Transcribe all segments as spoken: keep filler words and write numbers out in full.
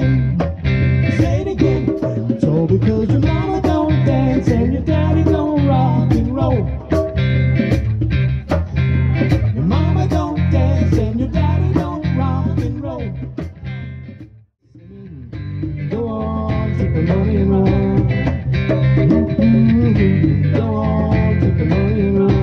Say it again. It's all because your mama don't dance and your daddy don't rock and roll. Your mama don't dance and your daddy don't rock and roll. Go on, take the money and run. Mm-hmm. Go on, take the money and run.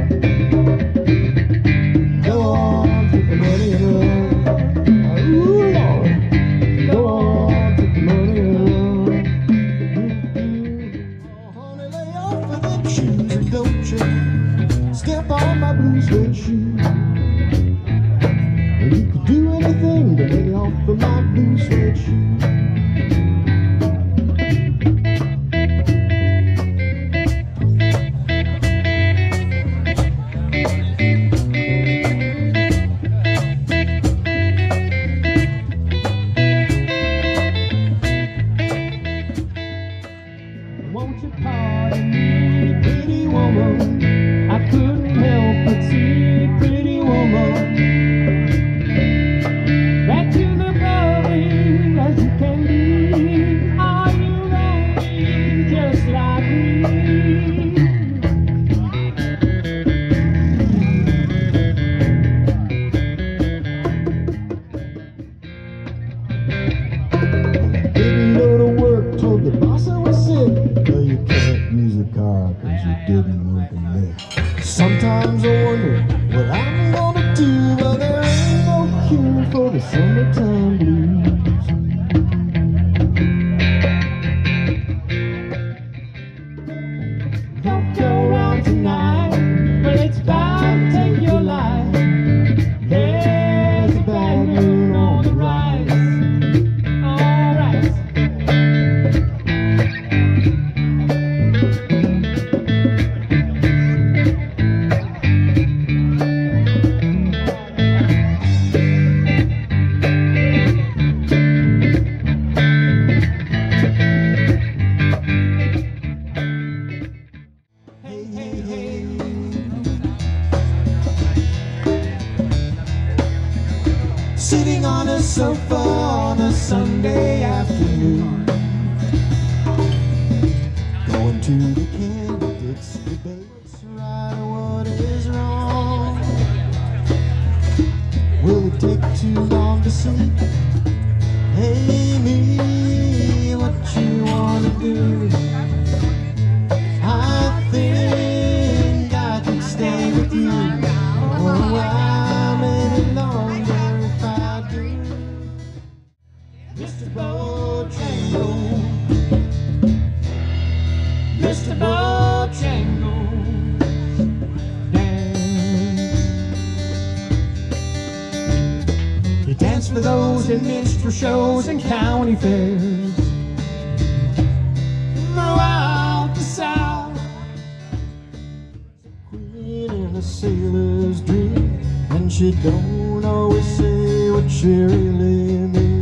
Go on, take the money and run. Ooh, Lord. Go on, take the money and run. Mm-hmm. Oh, honey, lay off of them shoes and don't you step on my blue suede shoe. You could do anything to lay off of my blue suede shoe. Won't you pardon me, pretty woman? I couldn't help but see, pretty woman, that you look lovely as you can be. Are you lonely just like me? Didn't go to work, told the boss I was sick. Well, you can't use a car cause you didn't work a lick. Sometimes I wonder what I'm gonna do, but there ain't no cure for the summertime blues. Don't go around tonight, but it's bound to take your life. There's a bad moon on the rise. Alright. Hey, hey, hey. Sitting on a sofa on a Sunday afternoon, going to the candidates' debate. What's right or what is wrong? Will it take too long to see? Hey me, what you wanna do? I think I can stay with you. Oh, I'm any longer if I do. Mister Bojangles, Mister Bojangles, dance. He danced for those in minstrel shows and county fairs throughout the South. Queen in a sailor's dream, and she don't always say what she really means.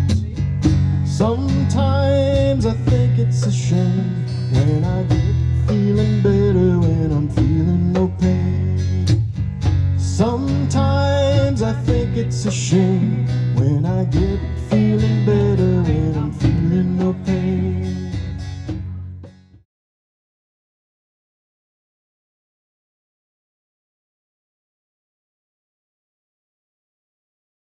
Sometimes I think it's a shame when I get feeling better when I'm feeling no pain. Sometimes I think it's a shame when I get